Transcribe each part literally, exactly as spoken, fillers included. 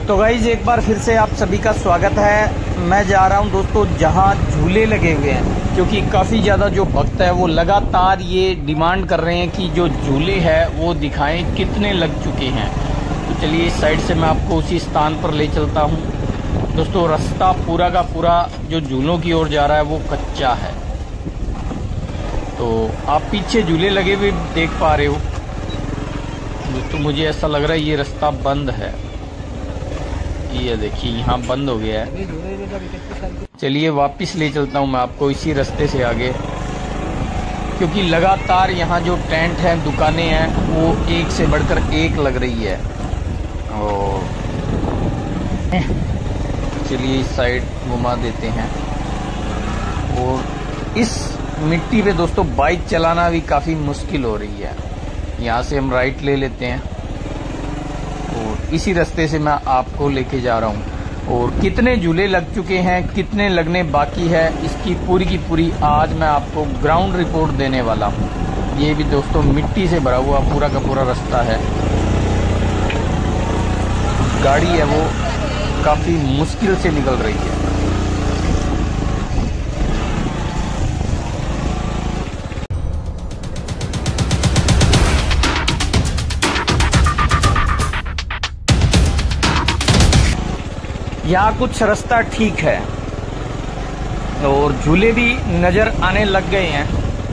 तो गाइज एक बार फिर से आप सभी का स्वागत है। मैं जा रहा हूं दोस्तों जहां झूले लगे हुए हैं, क्योंकि काफ़ी ज़्यादा जो भक्त है वो लगातार ये डिमांड कर रहे हैं कि जो झूले हैं वो दिखाएं कितने लग चुके हैं। तो चलिए इस साइड से मैं आपको उसी स्थान पर ले चलता हूं। दोस्तों रास्ता पूरा का पूरा जो झूलों की ओर जा रहा है वो कच्चा है। तो आप पीछे झूले लगे हुए देख पा रहे हो दोस्तों। मुझे ऐसा लग रहा है ये रास्ता बंद है। ये देखिए यहाँ बंद हो गया है। चलिए वापस ले चलता हूँ मैं आपको इसी रास्ते से आगे, क्योंकि लगातार यहाँ जो टेंट हैं, दुकानें हैं, वो एक से बढ़कर एक लग रही है। और चलिए इस साइड घुमा देते हैं। और इस मिट्टी पे दोस्तों बाइक चलाना भी काफ़ी मुश्किल हो रही है। यहाँ से हम राइट ले लेते हैं और इसी रास्ते से मैं आपको लेके जा रहा हूँ। और कितने झूले लग चुके हैं, कितने लगने बाकी है, इसकी पूरी की पूरी आज मैं आपको ग्राउंड रिपोर्ट देने वाला हूँ। ये भी दोस्तों मिट्टी से भरा हुआ पूरा का पूरा रास्ता है। गाड़ी है वो काफ़ी मुश्किल से निकल रही है। यहाँ कुछ रास्ता ठीक है और झूले भी नजर आने लग गए हैं।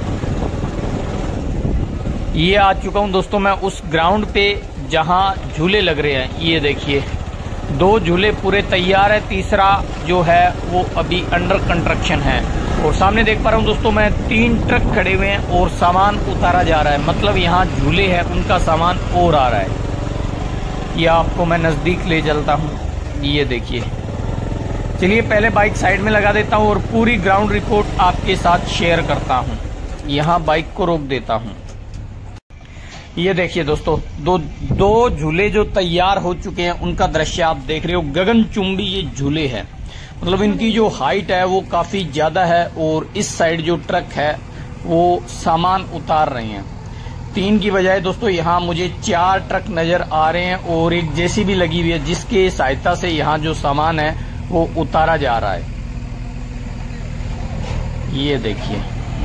ये आ चुका हूँ दोस्तों मैं उस ग्राउंड पे जहाँ झूले लग रहे हैं। ये देखिए दो झूले पूरे तैयार है, तीसरा जो है वो अभी अंडर कंस्ट्रक्शन है। और सामने देख पा रहा हूँ दोस्तों मैं तीन ट्रक खड़े हुए हैं और सामान उतारा जा रहा है। मतलब यहाँ झूले हैं, उनका सामान और आ रहा है। ये आपको मैं नजदीक ले चलता हूँ। ये देखिए, चलिए पहले बाइक साइड में लगा देता हूँ और पूरी ग्राउंड रिपोर्ट आपके साथ शेयर करता हूँ। यहाँ बाइक को रोक देता हूँ। ये देखिए दोस्तों दो दो झूले जो तैयार हो चुके हैं उनका दृश्य आप देख रहे हो। गगनचुंबी ये झूले हैं, मतलब इनकी जो हाइट है वो काफी ज्यादा है। और इस साइड जो ट्रक है वो सामान उतार रहे हैं। तीन की बजाय दोस्तों यहाँ मुझे चार ट्रक नजर आ रहे हैं और एक जेसीबी लगी हुई है, जिसके सहायता से यहाँ जो सामान है वो उतारा जा रहा है। ये देखिए,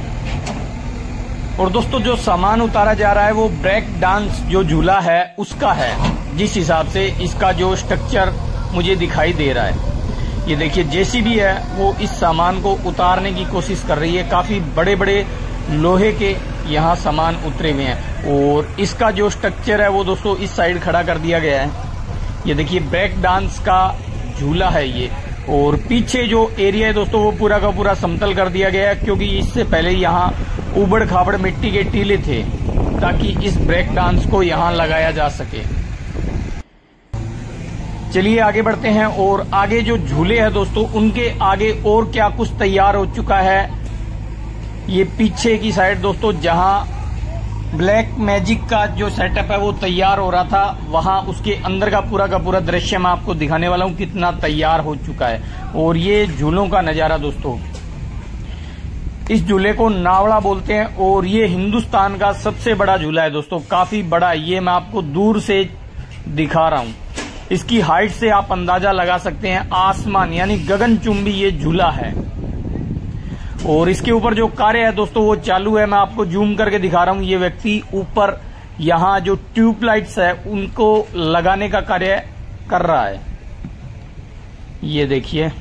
और दोस्तों जो सामान उतारा जा रहा है वो ब्रेक डांस जो झूला है उसका है, जिस हिसाब से इसका जो स्ट्रक्चर मुझे दिखाई दे रहा है। ये देखिए जेसीबी है वो इस सामान को उतारने की कोशिश कर रही है। काफी बड़े बड़े लोहे के यहाँ सामान उतरे हुए हैं और इसका जो स्ट्रक्चर है वो दोस्तों इस साइड खड़ा कर दिया गया है। ये देखिए ब्रेक डांस का झूला है ये। और पीछे जो एरिया है दोस्तों वो पूरा का पूरा समतल कर दिया गया है, क्योंकि इससे पहले यहाँ उबड़ खाबड़ मिट्टी के टीले थे, ताकि इस ब्रेक डांस को यहाँ लगाया जा सके। चलिए आगे बढ़ते हैं और आगे जो झूले हैं दोस्तों उनके आगे और क्या कुछ तैयार हो चुका है। ये पीछे की साइड दोस्तों जहां ब्लैक मैजिक का जो सेटअप है वो तैयार हो रहा था, वहां उसके अंदर का पूरा का पूरा दृश्य मैं आपको दिखाने वाला हूं कितना तैयार हो चुका है। और ये झूलों का नजारा दोस्तों, इस झूले को नावड़ा बोलते हैं और ये हिंदुस्तान का सबसे बड़ा झूला है दोस्तों। काफी बड़ा, ये मैं आपको दूर से दिखा रहा हूं। इसकी हाइट से आप अंदाजा लगा सकते हैं, आसमान यानी गगनचुंबी ये झूला है। और इसके ऊपर जो कार्य है दोस्तों वो चालू है। मैं आपको जूम करके दिखा रहा हूं। ये व्यक्ति ऊपर यहाँ जो ट्यूबलाइट्स है उनको लगाने का कार्य कर रहा है। ये देखिए,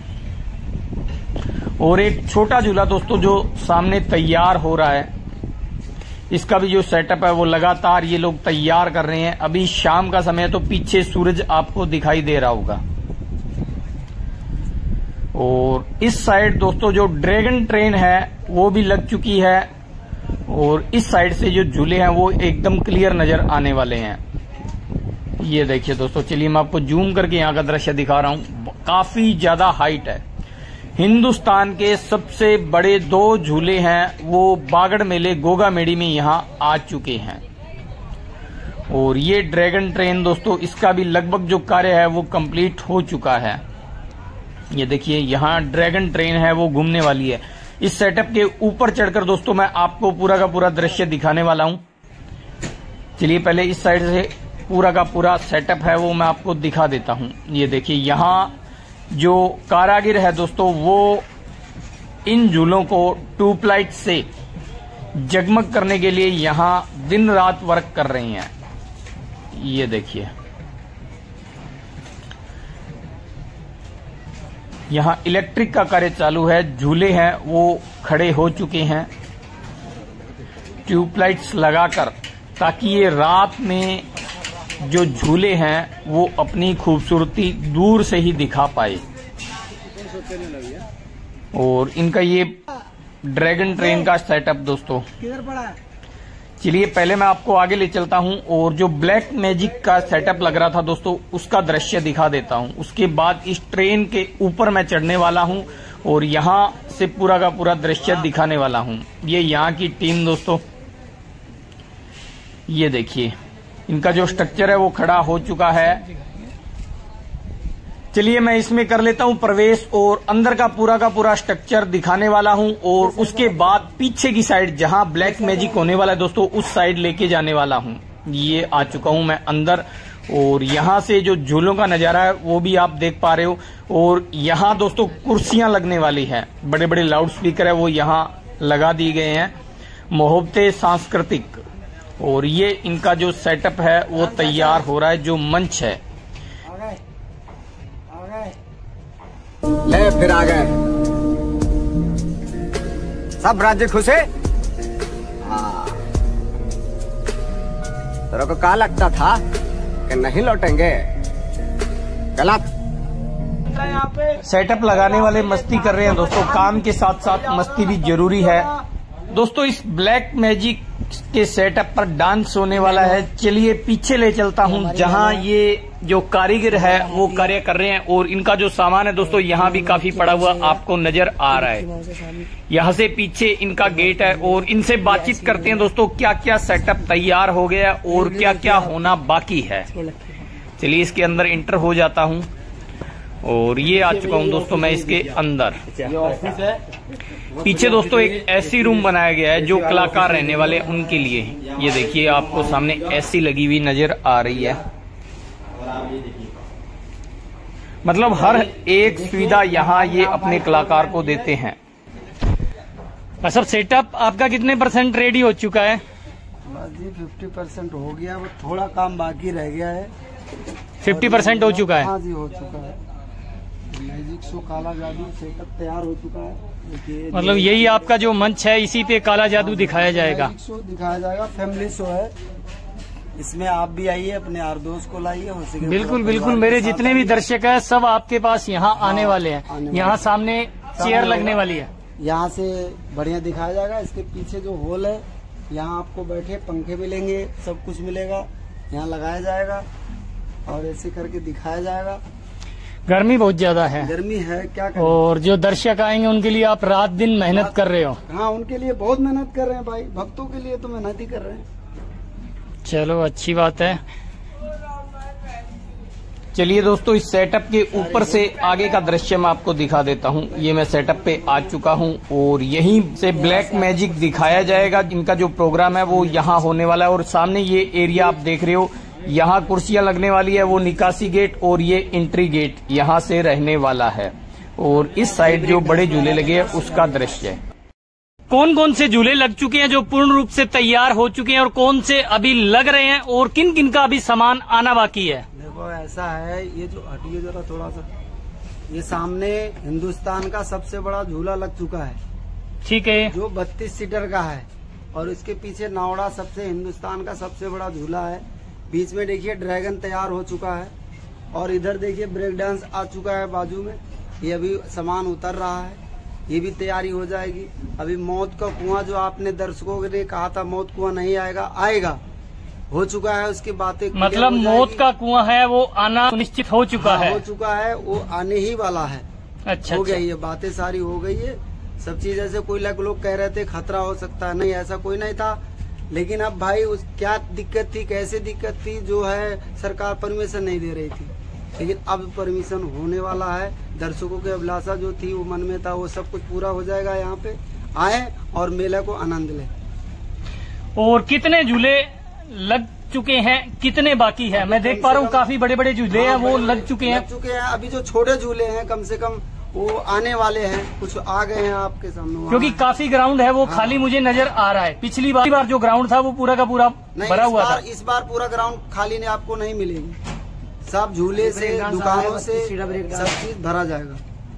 और एक छोटा झूला दोस्तों जो सामने तैयार हो रहा है, इसका भी जो सेटअप है वो लगातार ये लोग तैयार कर रहे हैं। अभी शाम का समय है तो पीछे सूरज आपको दिखाई दे रहा होगा। और इस साइड दोस्तों जो ड्रैगन ट्रेन है वो भी लग चुकी है और इस साइड से जो झूले हैं वो एकदम क्लियर नजर आने वाले हैं। ये देखिए दोस्तों, चलिए मैं आपको जूम करके यहाँ का दृश्य दिखा रहा हूँ। काफी ज्यादा हाइट है। हिंदुस्तान के सबसे बड़े दो झूले हैं वो बागड़ मेले गोगा मेड़ी में यहाँ आ चुके हैं। और ये ड्रैगन ट्रेन दोस्तों, इसका भी लगभग जो कार्य है वो कंप्लीट हो चुका है। ये देखिए यहाँ ड्रैगन ट्रेन है वो घूमने वाली है। इस सेटअप के ऊपर चढ़कर दोस्तों मैं आपको पूरा का पूरा दृश्य दिखाने वाला हूं। चलिए पहले इस साइड से पूरा का पूरा सेटअप है वो मैं आपको दिखा देता हूं। ये देखिए, यहाँ जो कारागिर है दोस्तों वो इन झूलों को ट्यूबलाइट से जगमग करने के लिए यहाँ दिन रात वर्क कर रही हैं। ये देखिए, यहाँ इलेक्ट्रिक का कार्य चालू है, झूले हैं वो खड़े हो चुके हैं ट्यूबलाइट्स लगाकर, ताकि ये रात में जो झूले हैं वो अपनी खूबसूरती दूर से ही दिखा पाए। और इनका ये ड्रैगन ट्रेन का सेटअप दोस्तों, चलिए पहले मैं आपको आगे ले चलता हूं और जो ब्लैक मैजिक का सेटअप लग रहा था दोस्तों उसका दृश्य दिखा देता हूं। उसके बाद इस ट्रेन के ऊपर मैं चढ़ने वाला हूं और यहां से पूरा का पूरा दृश्य दिखाने वाला हूं। ये यहां की टीम दोस्तों, ये देखिए इनका जो स्ट्रक्चर है वो खड़ा हो चुका है। चलिए मैं इसमें कर लेता हूं प्रवेश और अंदर का पूरा का पूरा स्ट्रक्चर दिखाने वाला हूं और उसके बाद पीछे की साइड जहां ब्लैक मैजिक होने वाला है दोस्तों उस साइड लेके जाने वाला हूं। ये आ चुका हूं मैं अंदर और यहां से जो झूलों का नजारा है वो भी आप देख पा रहे हो। और यहां दोस्तों कुर्सियां लगने वाली है, बड़े बड़े लाउड स्पीकर है वो यहां लगा दिए गए हैं, मोहब्बते सांस्कृतिक। और ये इनका जो सेटअप है वो तैयार हो रहा है, जो मंच है। ले फिर आ गए सब राज्य खुश है। तेरे को क्या लगता था कि नहीं लौटेंगे? गलत। सेटअप लगाने वाले मस्ती कर रहे हैं दोस्तों, काम के साथ साथ मस्ती भी जरूरी है दोस्तों। इस ब्लैक मैजिक के सेटअप पर डांस होने वाला है। चलिए पीछे ले चलता हूं जहां ये जो कारीगर है वो कार्य कर रहे हैं और इनका जो सामान है दोस्तों यहाँ भी काफी पड़ा हुआ आपको नजर आ रहा है। यहाँ से पीछे इनका गेट है और इनसे बातचीत करते हैं दोस्तों क्या क्या सेटअप तैयार हो गया और क्या क्या होना बाकी है। चलिए इसके अंदर इंटर हो जाता हूँ और ये आ चुका हूँ दोस्तों मैं इसके अंदर। पीछे दोस्तों एक एसी रूम बनाया गया है जो कलाकार रहने वाले उनके लिए। ये देखिए आपको सामने एसी लगी हुई नजर आ रही है। मतलब हर एक सुविधा यहाँ ये अपने कलाकार को देते हैं। सब सेटअप आपका कितने परसेंट रेडी हो चुका है? बस जी फिफ्टी परसेंट हो गया, वो थोड़ा काम बाकी रह गया है। फिफ्टी परसेंट हो चुका है? हाँ जी हो चुका है। मैजिक शो काला जादू सेटअप तैयार हो चुका है। मतलब यही आपका जो मंच है इसी पे काला जादू दिखाया जाएगा? मैजिक शो दिखाया जाएगा, फैमिली शो है। इसमें आप भी आइए, अपने यार दोस्त को लाइए। बिल्कुल बिल्कुल, मेरे जितने भी दर्शक हैं सब आपके पास यहाँ आने वाले हैं। यहाँ सामने चेयर लगने वाली है, यहाँ से बढ़िया दिखाया जाएगा। इसके पीछे जो हॉल है यहाँ आपको बैठे पंखे मिलेंगे, सब कुछ मिलेगा, यहाँ लगाया जाएगा और ऐसे करके दिखाया जाएगा। गर्मी बहुत ज्यादा है। गर्मी है क्या करें? और जो दर्शक आएंगे उनके लिए आप रात दिन मेहनत कर रहे हो? हाँ उनके लिए बहुत मेहनत कर रहे हैं भाई, भक्तों के लिए तो मेहनत ही कर रहे हैं। चलो अच्छी बात है। चलिए दोस्तों इस सेटअप के ऊपर से आगे का दृश्य मैं आपको दिखा देता हूँ। ये मैं सेटअप पे आ चुका हूँ और यहीं से ब्लैक मैजिक दिखाया जाएगा। इनका जो प्रोग्राम है वो यहाँ होने वाला है। और सामने ये एरिया आप देख रहे हो, यहाँ कुर्सियां लगने वाली है, वो निकासी गेट और ये एंट्री गेट यहाँ से रहने वाला है। और इस साइड जो बड़े झूले लगे हैं उसका दृश्य है। कौन कौन से झूले लग चुके हैं जो पूर्ण रूप से तैयार हो चुके हैं और कौन से अभी लग रहे हैं और किन किन का अभी सामान आना बाकी है? देखो ऐसा है, ये जो हटिए जरा थोड़ा सा, ये सामने हिंदुस्तान का सबसे बड़ा झूला लग चुका है। ठीक है, जो बत्तीस सीटर का है और इसके पीछे नावड़ा सबसे हिंदुस्तान का सबसे बड़ा झूला है। बीच में देखिए ड्रैगन तैयार हो चुका है और इधर देखिए ब्रेक डांस आ चुका है बाजू में। ये अभी सामान उतर रहा है, ये भी तैयारी हो जाएगी। अभी मौत का कुआं जो आपने दर्शकों ने कहा था मौत कुआं नहीं आएगा, आएगा, हो चुका है। उसकी बातें मतलब मौत का कुआं है वो आना सुनिश्चित हो चुका हाँ, है? हो चुका है, वो आने ही वाला है। अच्छा हो अच्छा। गई, ये बातें सारी हो गई है सब चीज। ऐसे कोई लोग कह रहे थे खतरा हो सकता है, नहीं ऐसा कोई नहीं था। लेकिन अब भाई उस क्या दिक्कत थी, कैसे दिक्कत थी, जो है सरकार परमिशन नहीं दे रही थी, लेकिन अब परमिशन होने वाला है। दर्शकों की अभिलाषा जो थी वो मन में था वो सब कुछ पूरा हो जाएगा। यहाँ पे आए और मेला को आनंद लें। और कितने झूले लग चुके हैं, कितने बाकी है? मैं देख पा रहा हूँ काफी बड़े बड़े झूले हैं वो लग चुके हैं। लग चुके हैं। अभी जो छोटे झूले हैं कम से कम वो आने वाले हैं, कुछ आ गए हैं आपके सामने, क्योंकि काफी ग्राउंड है वो हाँ। खाली मुझे नजर आ रहा है। पिछली बार, बार जो ग्राउंड था वो पूरा का पूरा भरा हुआ था। इस बार पूरा ग्राउंड खाली नहीं, आपको नहीं मिलेगी। सब झूले से, दुकानों से सब चीज भरा जाएगा।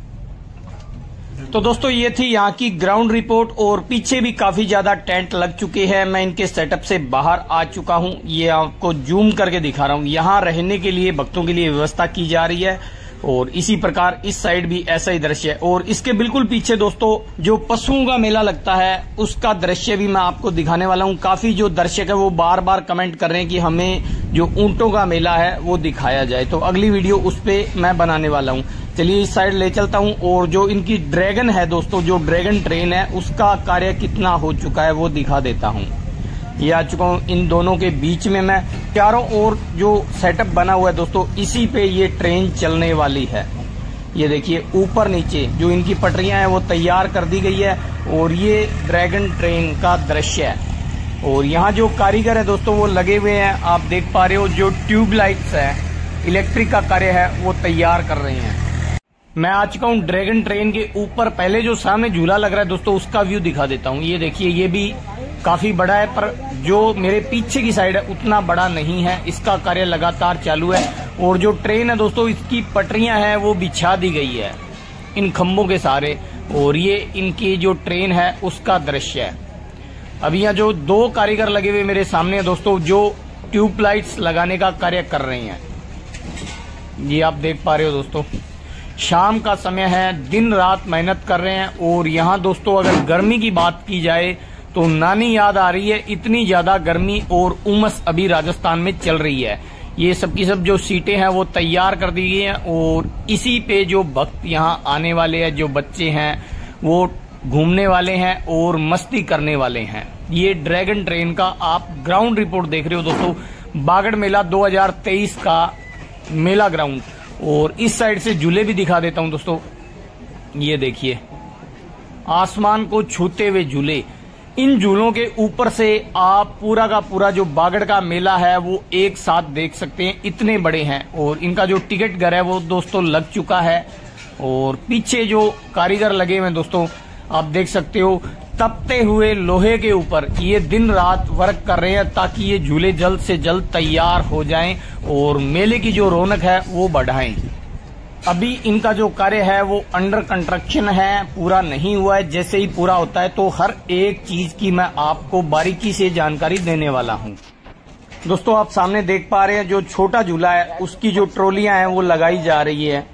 तो दोस्तों ये थी यहाँ की ग्राउंड रिपोर्ट, और पीछे भी काफी ज्यादा टेंट लग चुके हैं। मैं इनके सेटअप से बाहर आ चुका हूँ, ये आपको जूम करके दिखा रहा हूँ। यहाँ रहने के लिए, भक्तों के लिए व्यवस्था की जा रही है, और इसी प्रकार इस साइड भी ऐसा ही दृश्य है। और इसके बिल्कुल पीछे दोस्तों जो पशुओं का मेला लगता है उसका दृश्य भी मैं आपको दिखाने वाला हूँ। काफी जो दर्शक है वो बार बार कमेंट कर रहे हैं कि हमें जो ऊंटों का मेला है वो दिखाया जाए, तो अगली वीडियो उस पे मैं बनाने वाला हूँ। चलिए इस साइड ले चलता हूँ, और जो इनकी ड्रैगन है दोस्तों, जो ड्रैगन ट्रेन है उसका कार्य कितना हो चुका है वो दिखा देता हूँ। ये आ चुका हूँ इन दोनों के बीच में मैं। चारों ओर जो सेटअप बना हुआ है दोस्तों, इसी पे ये ट्रेन चलने वाली है। ये देखिए ऊपर नीचे जो इनकी पटरियां हैं वो तैयार कर दी गई है, और ये ड्रैगन ट्रेन का दृश्य है। और यहाँ जो कारीगर है दोस्तों वो लगे हुए हैं, आप देख पा रहे हो। जो ट्यूबलाइट्स है, इलेक्ट्रिक का कार्य है वो तैयार कर रहे हैं। मैं आ चुका हूँ ड्रैगन ट्रेन के ऊपर। पहले जो सामने झूला लग रहा है दोस्तों उसका व्यू दिखा देता हूँ। ये देखिए, ये भी काफी बड़ा है, पर जो मेरे पीछे की साइड है उतना बड़ा नहीं है। इसका कार्य लगातार चालू है। और जो ट्रेन है दोस्तों, इसकी पटरियां हैं वो बिछा दी गई है इन खंभों के सहारे, और ये इनकी जो ट्रेन है उसका दृश्य है। अभी यहाँ जो दो कारीगर लगे हुए मेरे सामने है दोस्तों, जो ट्यूबलाइट्स लगाने का कार्य कर रहे हैं। ये आप देख पा रहे हो दोस्तों, शाम का समय है, दिन रात मेहनत कर रहे हैं। और यहाँ दोस्तों अगर गर्मी की बात की जाए तो नानी याद आ रही है, इतनी ज्यादा गर्मी और उमस अभी राजस्थान में चल रही है। ये सब की सब जो सीटें हैं वो तैयार कर दी गई हैं, और इसी पे जो भक्त यहाँ आने वाले हैं, जो बच्चे हैं वो घूमने वाले हैं और मस्ती करने वाले हैं। ये ड्रैगन ट्रेन का आप ग्राउंड रिपोर्ट देख रहे हो दोस्तों, बागड़ मेला दो हज़ार तेईस का मेला ग्राउंड। और इस साइड से झूले भी दिखा देता हूं दोस्तों। ये देखिए, आसमान को छूते हुए झूले। इन झूलों के ऊपर से आप पूरा का पूरा जो बागड़ का मेला है वो एक साथ देख सकते हैं, इतने बड़े हैं। और इनका जो टिकट घर है वो दोस्तों लग चुका है। और पीछे जो कारीगर लगे हुए हैं दोस्तों, आप देख सकते हो, तपते हुए लोहे के ऊपर ये दिन रात वर्क कर रहे हैं ताकि ये झूले जल्द से जल्द तैयार हो जाएं और मेले की जो रौनक है वो बढ़ाएं। अभी इनका जो कार्य है वो अंडर कंस्ट्रक्शन है, पूरा नहीं हुआ है। जैसे ही पूरा होता है तो हर एक चीज की मैं आपको बारीकी से जानकारी देने वाला हूं। दोस्तों आप सामने देख पा रहे हैं जो छोटा झूला है उसकी जो ट्रॉलियां हैं वो लगाई जा रही है।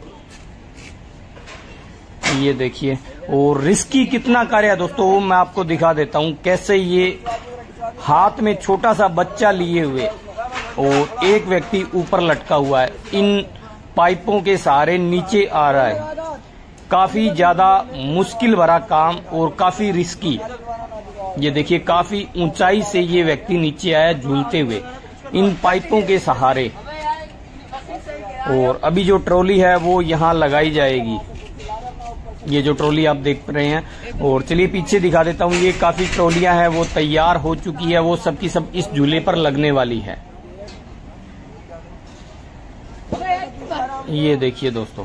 ये देखिए, और रिस्की कितना कार्य है दोस्तों वो मैं आपको दिखा देता हूं। कैसे ये हाथ में छोटा सा बच्चा लिए हुए और एक व्यक्ति ऊपर लटका हुआ है, इन पाइपों के सहारे नीचे आ रहा है। काफी ज्यादा मुश्किल भरा काम और काफी रिस्की। ये देखिए, काफी ऊंचाई से ये व्यक्ति नीचे आया झूलते हुए इन पाइपों के सहारे। और अभी जो ट्रॉली है वो यहाँ लगाई जाएगी। ये जो ट्रॉली आप देख रहे हैं, और चलिए पीछे दिखा देता हूँ। ये काफी ट्रॉलियां हैं वो तैयार हो चुकी है, वो सब की सब इस झूले पर लगने वाली है। ये देखिए दोस्तों,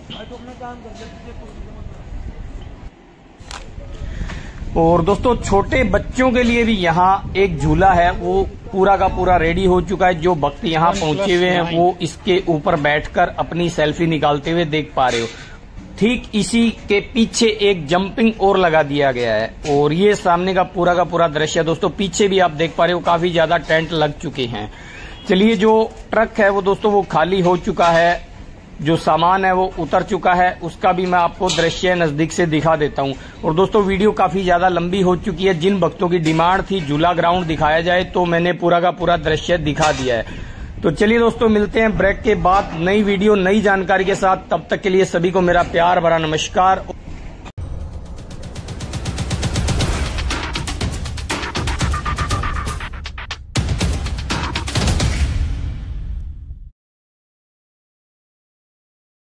और दोस्तों छोटे बच्चों के लिए भी यहाँ एक झूला है वो पूरा का पूरा रेडी हो चुका है। जो भक्त यहाँ पहुंचे हुए हैं वो इसके ऊपर बैठकर अपनी सेल्फी निकालते हुए देख पा रहे हो। ठीक इसी के पीछे एक जंपिंग और लगा दिया गया है, और ये सामने का पूरा का पूरा दृश्य है दोस्तों। पीछे भी आप देख पा रहे हो काफी ज्यादा टेंट लग चुके हैं। चलिए, जो ट्रक है वो दोस्तों वो खाली हो चुका है, जो सामान है वो उतर चुका है, उसका भी मैं आपको दृश्य नजदीक से दिखा देता हूं। और दोस्तों वीडियो काफी ज्यादा लंबी हो चुकी है। जिन भक्तों की डिमांड थी झूला ग्राउंड दिखाया जाए तो मैंने पूरा का पूरा दृश्य दिखा दिया है। तो चलिए दोस्तों, मिलते हैं ब्रेक के बाद नई वीडियो नई जानकारी के साथ। तब तक के लिए सभी को मेरा प्यार भरा नमस्कार।